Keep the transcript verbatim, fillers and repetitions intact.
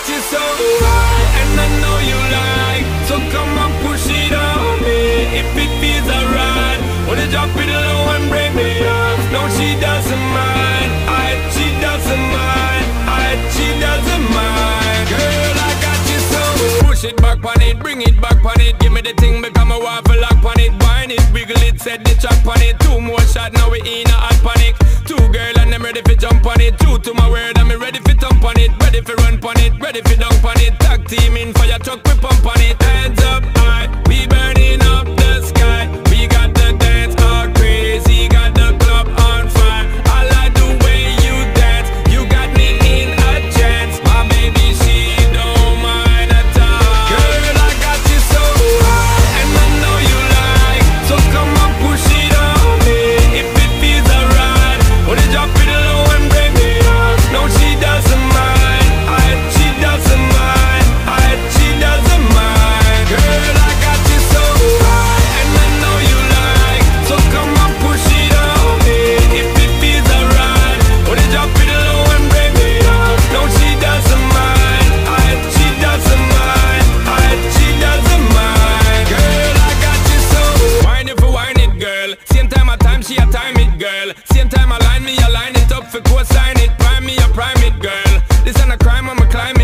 you so high, and I know you like, so come and push it on me. If it feels alright, wanna drop it low and break me off. No, she doesn't mind, I, she doesn't mind, I, she doesn't mind. Girl, I got you so. Push it back on it, bring it back on it. Give me the thing, become a waffle lock on it. Wine it, wiggle it, set the track on it. Two more shots, now we in a hot panic. Two girl and I'm ready for jump on it. True to my word, I'm ready for thump on it. Ready for run on it, ready for dunk on it. Tag team in fire truck, we pump on it. Hands up high, we burning up the sky. We got the dance all crazy, got the club on fire. I like the way you dance, you got me in a trance. My baby, she don't mind at all. Girl, I got you so high, and I know you like, so come on, push it on me. If it feels alright, wanna drop it low and break me off. No, she doesn't mind, I, she doesn't mind, I, she doesn't mind. Girl, I got you so high, and I know you like, so come on, push it on me. If it feels alright, wanna drop it low and break me off. No, she doesn't mind, I, she doesn't mind, I, she doesn't mind. Girl, I got you so. Wine it for wine it, girl. Same time a time, she a time it, girl. Same time I line me, I line it up for co-sign it. Prime me, I prime it, girl. This ain't a crime, I'm a climb it.